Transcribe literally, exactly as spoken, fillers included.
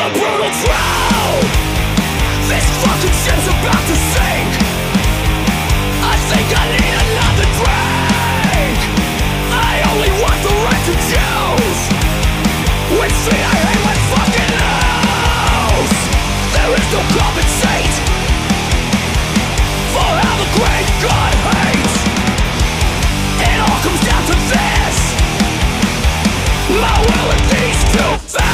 the brutal truth. This fucking ship's about to sink. I think I need another drink. I only want the right to choose which street I hate when fucking loose. There is no compensate for how the great God hates. It all comes down to this: my will and these two things.